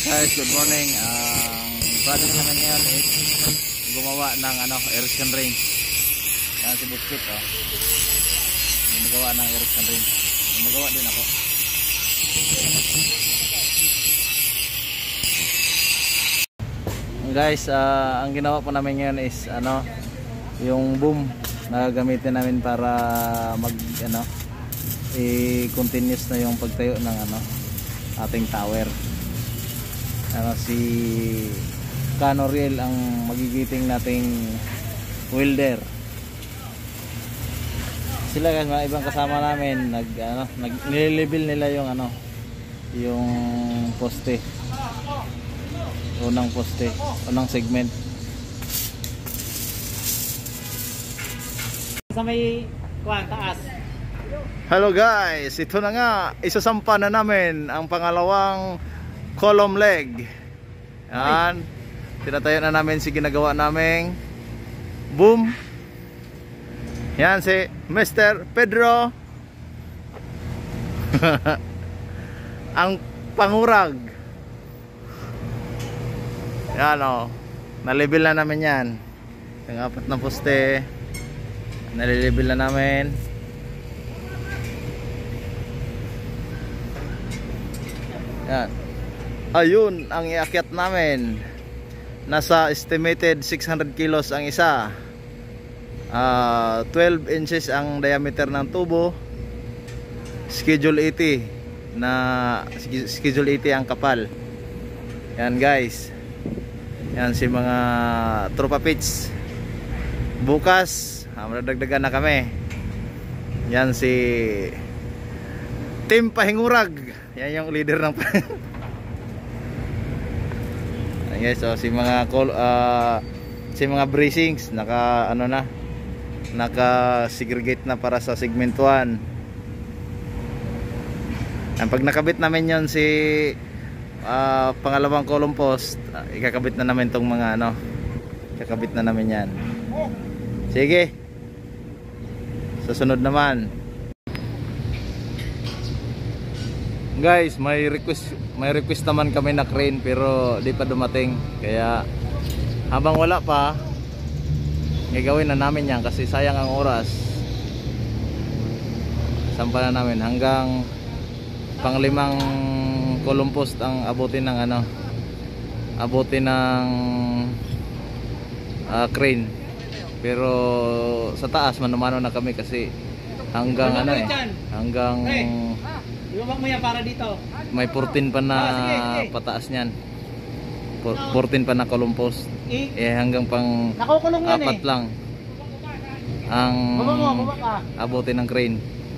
Guys, good morning. Ang project naman ngayon is gumawa ng erection ring. Yan si Buskit, oh. Gumagawa ng erection ring. Gumagawa din ako. Guys, ang ginawa po namin ngayon is yung boom na gagamitin namin para i-continuous na yung pagtayo ng ating tower. Si Cano Riel ang magigiting nating welder. Sila guys, mga ibang kasama namin nililibil nila yung poste. Unang poste, unang segment. Sa may taas. Hello guys, ito na nga, isasampa na namin ang pangalawang column leg. Yan, tinatayo na namin si ginagawa naming boom. Yan si Mr. Pedro ang pangurag. Yan o, nalibil na namin yan. Yung apat na poste nalilibil na namin. Yan. Ayun ang iakyat namin. Nasa estimated 600 kilos ang isa. 12 inches ang diameter ng tubo. Schedule 80 ang kapal. Yan guys. Yan si mga tropa pits. Bukas madagdagan na kami. Yan si Team Pahingurag. Yan yung leader ng guys, so si mga bracings naka segregate na para sa segment 1. Ang pag nakabit namin yon si pangalawang column post, ikakabit na namin tong mga kakabit na namin yan. Sige, susunod naman. Guys, may request naman kami na crane pero di pa dumating. Kaya habang wala pa, gagawin na namin yan kasi sayang ang oras. Sampa na namin hanggang pang-5 column post ang abutin ng crane. Pero sa taas manumano na kami kasi hanggang hanggang Iwag mo yan para dito. May 14 pa na pataas niyan. 14 pa na column post. Hanggang pang apat lang ang abutin ng crane.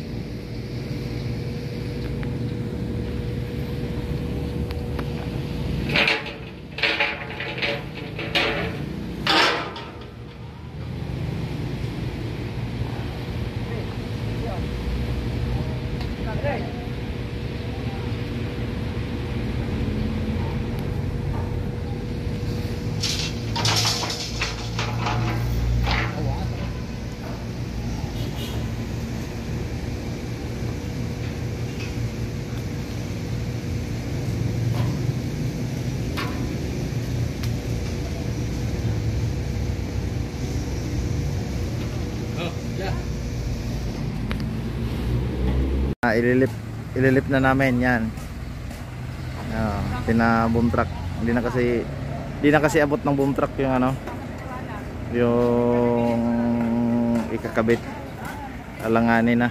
Ililip na namin yan. Boom truck. Hindi na kasi abot ng boom truck yung yung ikakabit. Alanganin na.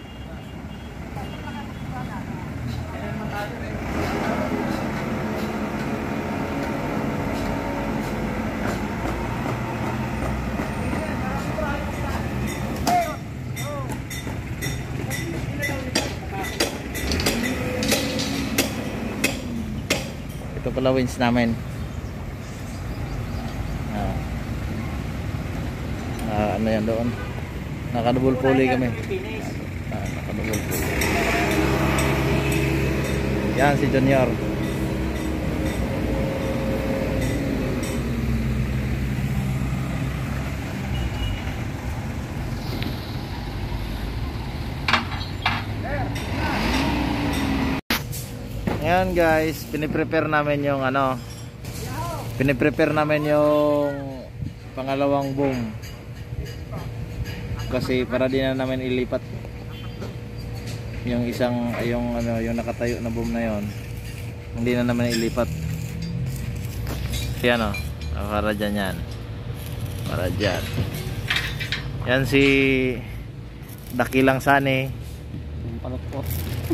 Ito pala winch namin. Ano yan doon? Naka-double pulley kami. Naka-double pulley. Yan si Junior. Ngayon guys, piniprepare namin yung ano, piniprepare namin yung pangalawang boom. Kasi para din na namin ilipat yung isang, yung ano, yung nakatayo na boom na yon. Hindi na naman ilipat. Yan o, para dyan yan. Para dyan. Yan si Dakilang Sani. Yung palot po.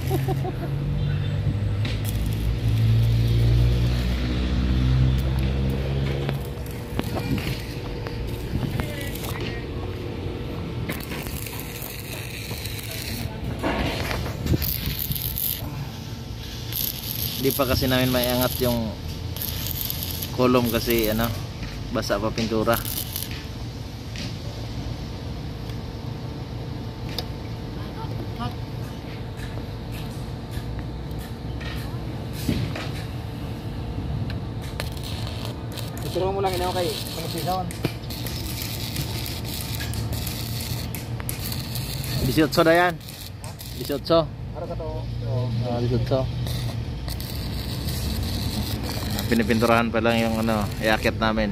Hindi pa kasi namin maiangat yung kolom kasi ano, basa pa pintura. Ituro mo lang ina kay pangsisawan. 18 na yan. 18. Para ka to. 18. Pinipinturahan pa lang yung ano, iakyat namin.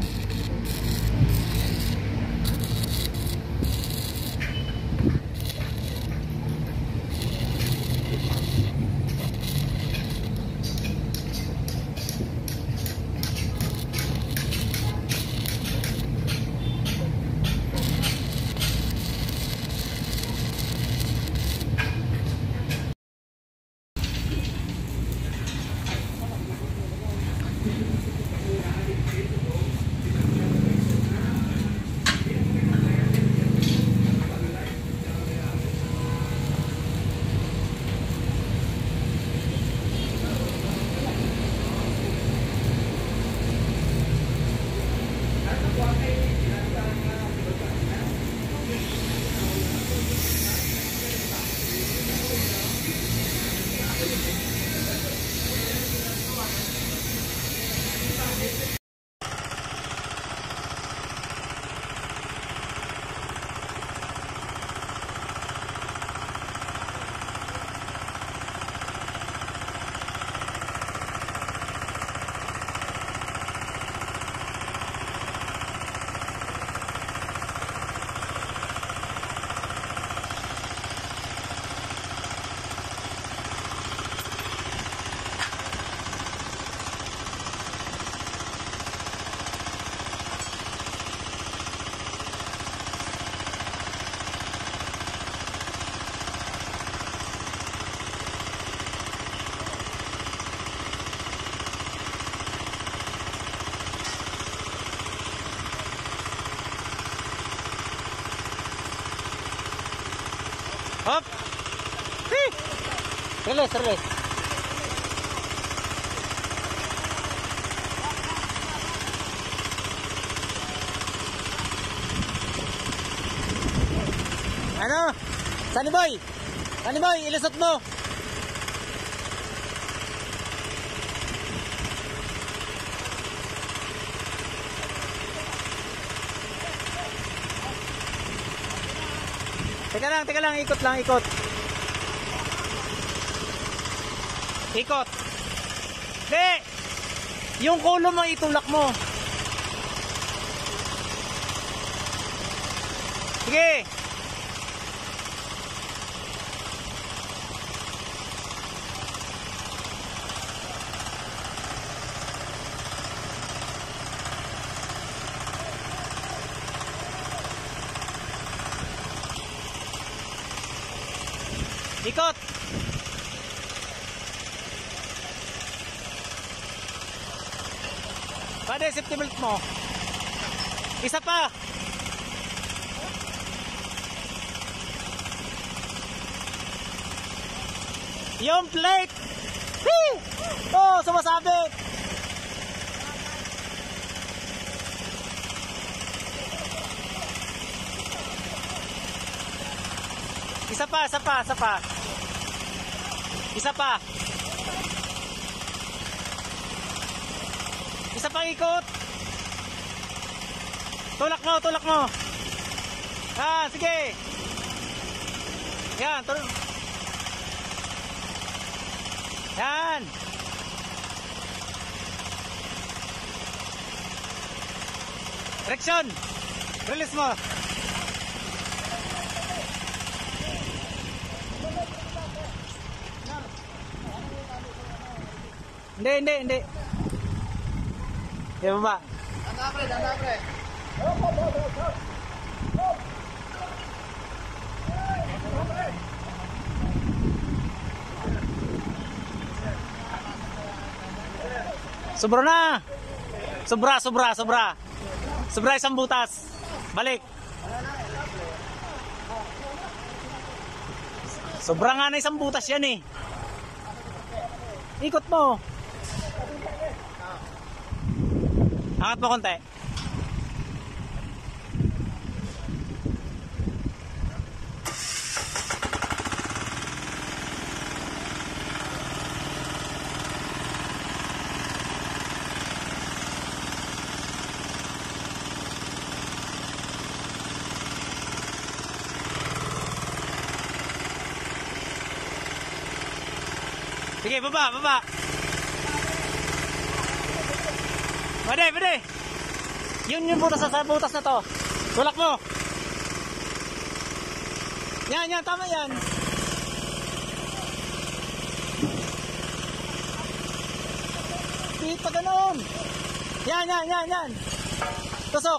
Hop! Release, release. Ano? Sunny boy! Sunny boy, ilusot mo! Teka lang, ikot lang, ikot. Ikot. Di! Yung kolom ang itulak mo. Sige! Ikot. Pwede, safety belt mo. Isa pa. Yung plate. Woo! Oh, sumasabit. Isa pa, isa pa, isa pa. Isa pa. Isa pang ikot. Tulak mo, tulak mo. Ah, sige. Yan, tulak. Yan. Direksyon. Release mo. Hindi. Ya, baba. Danda, pre. Sobra na. Sobra. Sobra isang butas. Balik. Sobra nga na isang butas yan eh. Ikot mo. Angat mo konti. Sige, baba. Pwede. Yun butas sa butas na to. Tulak mo. Yan, tama yan. Pihit pa ganun. Yan. Tusok.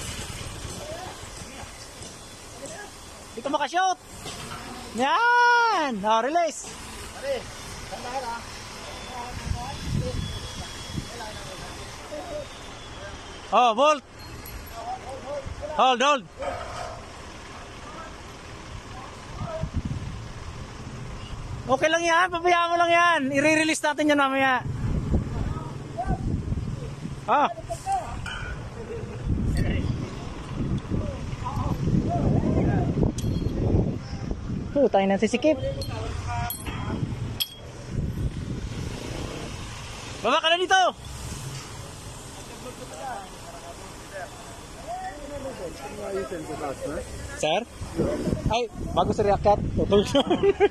Dito makashoot. Yan. Release. Bolt. Hold. Okay lang yan, pabayaan mo lang yan. I-release natin yan mamaya. Tayo na sisikip. Baba ka na dito. Sir? Ay, bago si Reakat. Tutulog siya.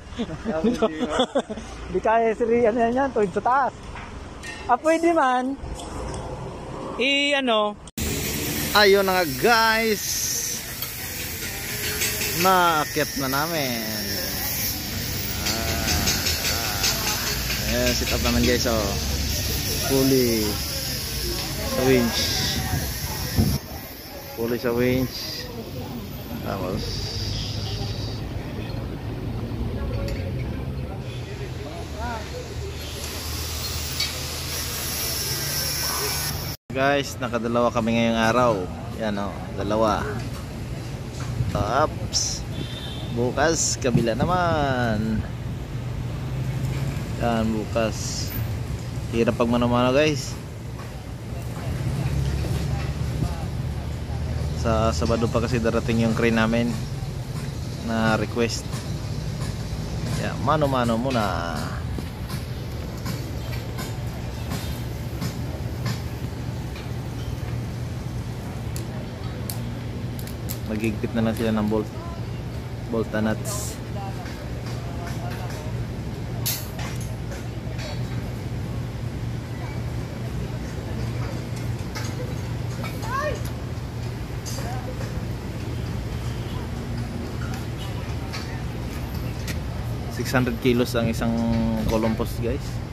Di kaya si Rian yan, tuwid sa taas. Pwede man. Ayun na nga guys. Naakyat na namin. Ayan, sit up naman guys. Fully sa winch. Tapos guys, nakadalawa kami ngayong araw. Yan dalawa. Tops. Bukas kabila naman. Yan, bukas hirap pag mano-mano guys. Sa Sabado pa kasi darating yung crane namin na request. Yeah, mano-mano muna. Magigpit na lang sila ng bolt nuts. $600 kilos ang isang column post guys.